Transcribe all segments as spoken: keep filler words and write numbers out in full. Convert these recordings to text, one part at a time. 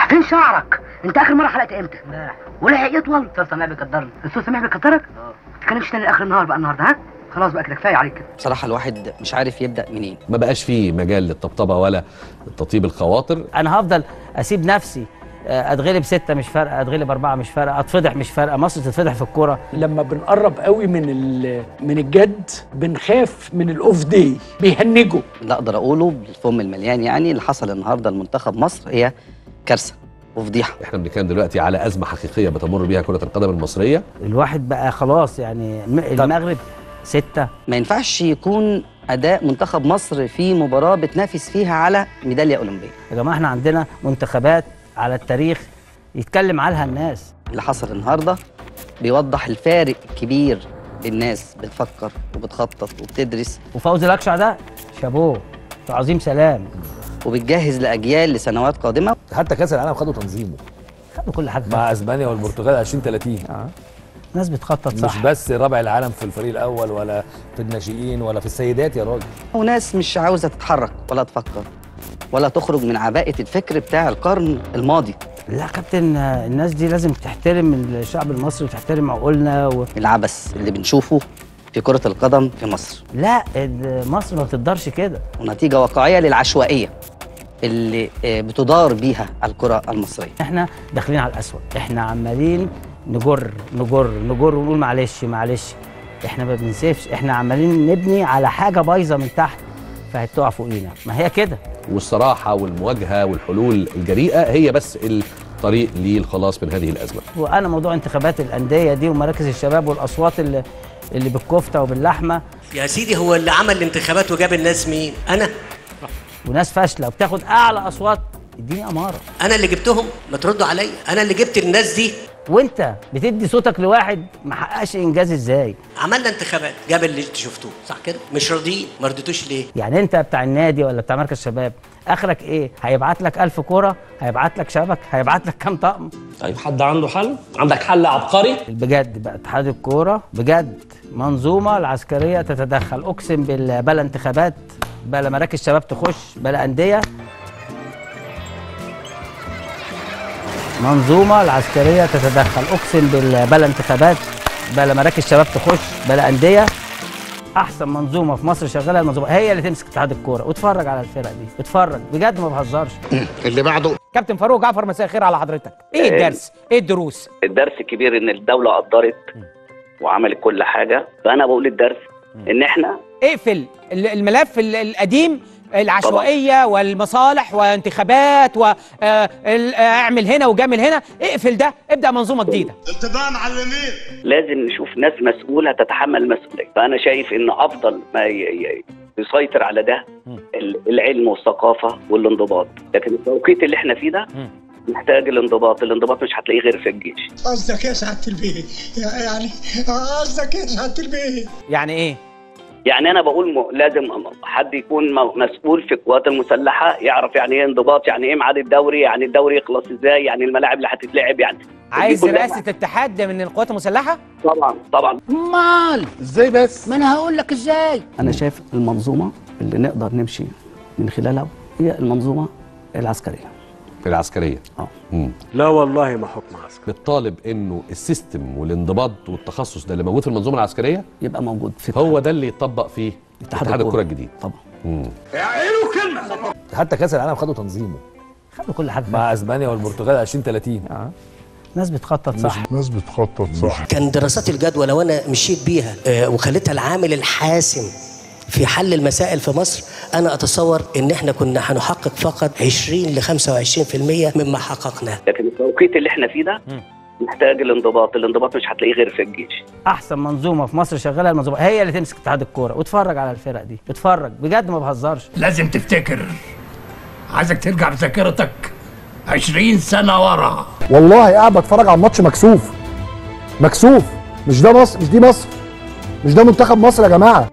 فين شعرك؟ انت اخر مره حلقت امتى؟ امبارح. ولحق يطول؟ استاذ سميع بيقدرني. الاستاذ سميع بيكترك؟ اه. ما تتكلمش تاني لاخر النهار بقى النهارده، ها؟ خلاص بقى كده كفايه عليك كده. بصراحه الواحد مش عارف يبدا منين. ما بقاش فيه مجال للطبطبه ولا تطيب الخواطر. انا هفضل اسيب نفسي اتغلب ستة مش فارقه، اتغلب أربعة مش فارقه، اتفضح مش فارقه، مصر تتفضح في الكوره. لما بنقرب قوي من من الجد بنخاف من الاوف داي، بيهنجوا. اللي اقدر اقوله بالفم المليان يعني اللي حصل النهارده لمنتخب مصر هي كارثه وفضيحه. احنا بنتكلم دلوقتي على ازمه حقيقيه بتمر بيها كره القدم المصريه. الواحد بقى خلاص يعني المغرب ستة. ما ينفعش يكون اداء منتخب مصر في مباراه بتنافس فيها على ميداليه اولمبيه. يا جماعه احنا عندنا منتخبات على التاريخ يتكلم عنها الناس. اللي حصل النهارده بيوضح الفارق الكبير. الناس بتفكر وبتخطط وبتدرس. وفوزي الاقشع ده شابوه عظيم سلام. وبتجهز لاجيال لسنوات قادمه. حتى كاس العالم خدوا تنظيمه، خدوا كل حاجه مع اسبانيا والبرتغال ألفين ثلاثين. اه ناس بتخطط صح، مش بس رابع العالم في الفريق الاول ولا في الناشئين ولا في السيدات يا راجل. وناس مش عاوزه تتحرك ولا تفكر ولا تخرج من عباءه الفكر بتاع القرن الماضي. لا كابتن، الناس دي لازم تحترم الشعب المصري وتحترم عقولنا و... العبث اللي بنشوفه في كرة القدم في مصر. لا مصر ما بتقدرش كده. ونتيجة واقعية للعشوائية اللي بتدار بيها الكرة المصرية. احنا داخلين على الأسوأ، احنا عمالين نجر نجر نجر ونقول معلش معلش. احنا ما بنسيبش، احنا عمالين نبني على حاجة بايظة من تحت فهتقع فوقينا. ما هي كده. والصراحه والمواجهه والحلول الجريئه هي بس الطريق للخلاص من هذه الازمه. وانا موضوع انتخابات الانديه دي ومراكز الشباب والاصوات اللي اللي بالكفته وباللحمه يا سيدي، هو اللي عمل الانتخابات وجاب الناس مين؟ انا. وناس فاشله وبتاخد اعلى اصوات. اديني اماره. انا اللي جبتهم، ما تردوا عليا. انا اللي جبت الناس دي. وانت بتدي صوتك لواحد ما حققش انجاز ازاي؟ عملنا انتخابات جاب اللي انتوا شفتوه، صح كده؟ مش راضيين، ما رضيتوش ليه؟ يعني انت بتاع النادي ولا بتاع مركز شباب اخرك ايه؟ هيبعت لك ألف كوره؟ هيبعت لك شبك؟ هيبعت لك كام طقم؟ طيب حد عنده حل؟ عندك حل عبقري؟ بجد بقى اتحاد الكوره بجد منظومه العسكريه تتدخل. اقسم بالله بلا انتخابات، بلا مراكز شباب تخش، بلا انديه. منظومه العسكريه تتدخل. اقسم بالله بلا انتخابات، بلا مراكز شباب تخش، بلا انديه. احسن منظومه في مصر شغاله المنظومه هي اللي تمسك اتحاد الكوره. واتفرج على الفرق دي، اتفرج بجد ما بهزرش. اللي بعده كابتن فاروق جعفر، مساء الخير على حضرتك. ايه الدرس؟ ايه الدروس؟ الدرس الكبير ان الدوله قدرت وعملت كل حاجه. فانا بقول الدرس ان احنا اقفل الملف القديم، العشوائيه والمصالح وانتخابات واعمل هنا وجامل هنا. اقفل ده، ابدا منظومه جديده. انتباه معلمين. لازم نشوف ناس مسؤوله تتحمل المسؤوليه. فانا شايف ان افضل ما يسيطر على ده العلم والثقافه والانضباط. لكن التوقيت اللي احنا فيه ده محتاج الانضباط. الانضباط مش هتلاقيه غير في الجيش. قصدك ايه يا سعاده البيه؟ يعني قصدك ايه يا سعاده البيه؟ يعني ايه؟ يعني انا بقول م... لازم حد يكون مسؤول في القوات المسلحه يعرف يعني ايه انضباط، يعني ايه ميعاد الدوري، يعني الدوري يخلص ازاي، يعني الملاعب اللي هتتلعب. يعني عايز رئاسه اتحاد من القوات المسلحه؟ طبعا طبعا. امال ازاي بس؟ ما انا هقول لك ازاي. انا شايف المنظومه اللي نقدر نمشي من خلالها هي المنظومه العسكريه. العسكريه اه امم لا والله ما حكم عسكري. بتطالب انه السيستم والانضباط والتخصص ده اللي موجود في المنظومه العسكريه يبقى موجود في هو ده اللي يتطبق فيه اتحاد الكره الجديد. طبعا. امم اعينوا كلمه. حتى كاس العالم خدوا تنظيمه، خدوا كل حاجه مع اسبانيا والبرتغال ألفين ثلاثين. اه ناس بتخطط صح. ناس بتخطط صح. كان دراسات الجدوى لو انا مشيت بيها آه وخليتها العامل الحاسم في حل المسائل في مصر، انا اتصور ان احنا كنا هنحقق فقط عشرين ل خمسة وعشرين بالمية مما حققناه. لكن التوقيت اللي احنا فيه ده محتاج الانضباط. الانضباط مش هتلاقيه غير في الجيش. احسن منظومه في مصر شغاله المنظومه هي اللي تمسك اتحاد الكوره. واتفرج على الفرق دي، اتفرج بجد ما بهزرش. لازم تفتكر، عايزك ترجع بذاكرتك عشرين سنه ورا. والله قاعد بتفرج على الماتش مكسوف مكسوف. مش ده مصر، مش دي مصر، مش ده منتخب مصر يا جماعه.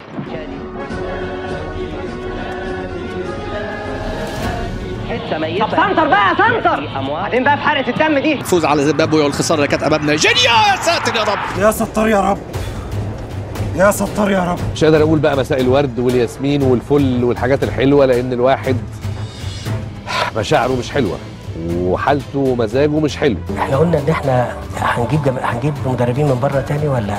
طب سنتر بقى سنتر. بعدين بقى في حرقه الدم دي. الفوز على زيمبابوي والخساره اللي كانت امامنا. جينيا يا ساتر يا رب. يا ستار يا رب، يا ستار يا رب. مش قادر اقول بقى مساء الورد والياسمين والفل والحاجات الحلوه، لان الواحد مشاعره مش حلوه. وحالته ومزاجه مش حلو. احنا قلنا ان احنا هنجيب جم... هنجيب مدربين من بره تاني ولا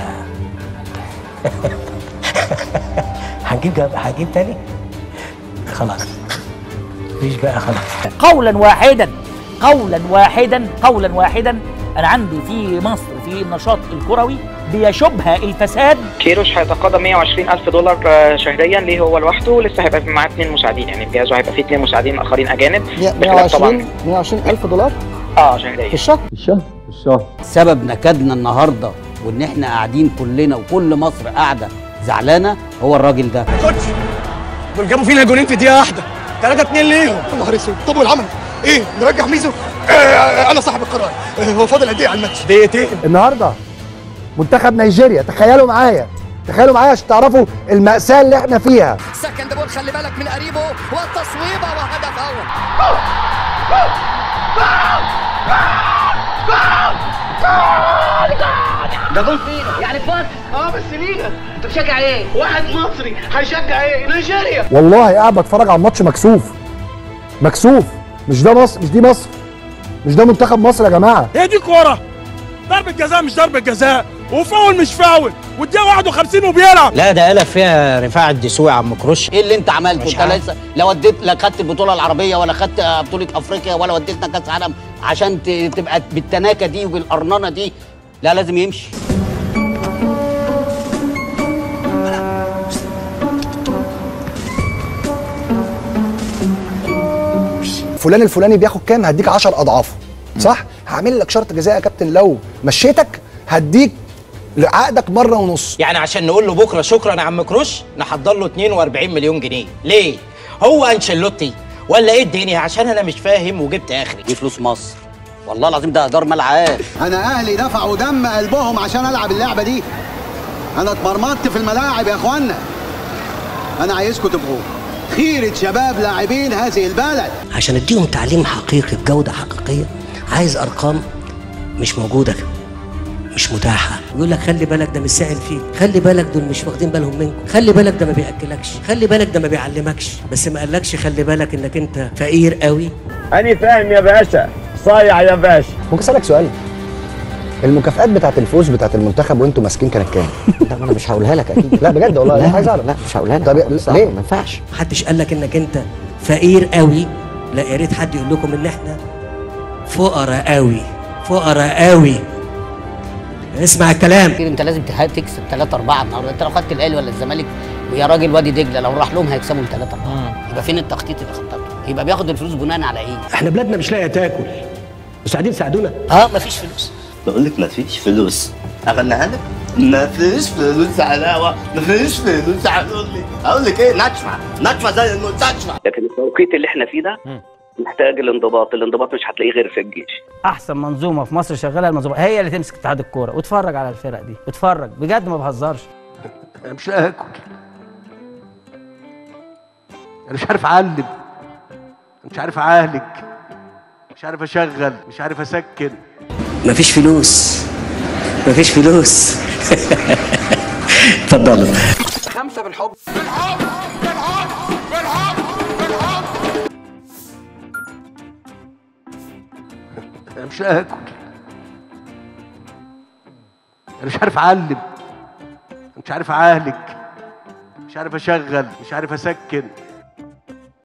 هنجيب جم... هنجيب تاني؟ خلاص مفيش بقى خلاص. قولا واحدا قولا واحدا قولا واحدا انا عندي في مصر في النشاط الكروي بيشبه الفساد. كيروش هيتقاضى مية وعشرين ألف دولار شهريا ليه هو لوحده، لسه هيبقى معاه اثنين مساعدين، يعني جهازه هيبقى فيه اثنين مساعدين اخرين اجانب. مية وعشرين مية وعشرين ألف دولار؟ اه شهريا في الشهر؟ في الشهر في الشهر. سبب نكدنا النهارده وان احنا قاعدين كلنا وكل مصر قاعده زعلانه هو الراجل ده. كوتش دول جابوا فينا جولين في دقيقه واحده، ثلاثة اتنين ليهم. يا نهار اسود. طب والعمل ايه؟ نرجع ميزو؟ آه انا صاحب القرار. آه هو فاضل قد ايه على الماتش؟ دقيقتين. النهارده منتخب نيجيريا، تخيلوا معايا تخيلوا معايا عشان تعرفوا المأساة اللي احنا فيها. سكند بول، خلي بالك من قريبه والتصويبه وهدف اول. ده جول فينا يعني فات. اه بس لينا. انت بتشجع ايه؟ واحد مصري هيشجع ايه؟ نيجيريا. والله قاعد بتفرج على الماتش مكسوف مكسوف. مش ده مصر، مش دي مصر، مش ده منتخب مصر يا جماعه. هي دي كوره، ضربه جزاء مش ضربه جزاء، وفاول مش فاول، والدقيقه واحد وخمسين وبيلعب. لا ده قلب فيها رفاعة الدسوقي يا عم كروش. ايه اللي انت عملته؟ انت لسه لا وديت لا خدت البطوله العربيه ولا خدت بطوله افريقيا ولا وديتنا كاس عالم عشان تبقى بالتناكه دي وبالقرننه دي. لا لازم يمشي. فلان الفلاني بياخد كام؟ هديك عشر اضعافه، صح؟ هعمل لك شرط جزاء يا كابتن، لو مشيتك هديك عقدك مره ونص. يعني عشان نقول له بكره شكرا يا عم كروش نحضر له اتنين وأربعين مليون جنيه. ليه؟ هو انشيلوتي ولا ايه الدنيا؟ عشان انا مش فاهم وجبت اخري. دي فلوس مصر والله العظيم، ده ادار ملعب. انا اهلي دفعوا دم قلبهم عشان العب اللعبه دي. انا اتمرمطت في الملاعب يا اخوانا. انا عايزكم تبقوا خيرة شباب لاعبين هذه البلد. عشان اديهم تعليم حقيقي بجوده حقيقيه عايز ارقام مش موجوده، مش متاحه. يقول لك خلي بالك ده مش سائل فيك، خلي بالك دول مش واخدين بالهم منكم، خلي بالك ده ما بياكلكش، خلي بالك ده ما بيعلمكش، بس ما قالكش خلي بالك انك انت فقير قوي. أنا فاهم يا باشا، صايع يا باشا. ممكن اسالك سؤال؟ المكافآت بتاعت الفوز بتاعت المنتخب وانتوا ماسكين كانت كام؟ لا انا مش هقولها لك اكيد. لا بجد والله انا عايز اعرف. لا مش هقولها لك. طب ليه؟ ما ينفعش. محدش قال لك انك انت فقير قوي. لا يا ريت حد يقول لكم ان احنا فقراء قوي، فقراء قوي. اسمع الكلام. انت لازم تكسب ثلاثة أربعة النهارده. انت لو خدت الاهلي ولا الزمالك ويا راجل وادي دجله لو راح لهم هيكسبوا ثلاثة أربعة. يبقى فين التخطيط اللي خططته؟ يبقى بياخد الفلوس بناء على ايه؟ احنا بلادنا مش لاقيه تاكل. مساعدين ساعدونا. اه مفيش فلوس. بقول لك مفيش فلوس. اغنيها لك؟ مفيش فلوس علاوه، مفيش فلوس. هقول لك اقول لك ايه؟ نشفع نشفع زي المستشفى. لكن التوقيت اللي احنا فيه ده محتاج الانضباط، الانضباط مش هتلاقيه غير في الجيش. احسن منظومه في مصر شغاله المنظومه هي اللي تمسك اتحاد الكوره. واتفرج على الفرق دي، اتفرج بجد ما بهزرش. انا مش هاكل، انا مش عارف اعلم، مش عارف اعالج، مش عارف اشغل، مش عارف اسكن. مفيش فلوس، مفيش فلوس. اتفضلوا. خمسة بالحب. بالحب بالحب بالحب بالحب. انا مش هاكل، انا مش عارف اعلم، مش عارف اعالج، مش عارف اشغل، مش عارف اسكن.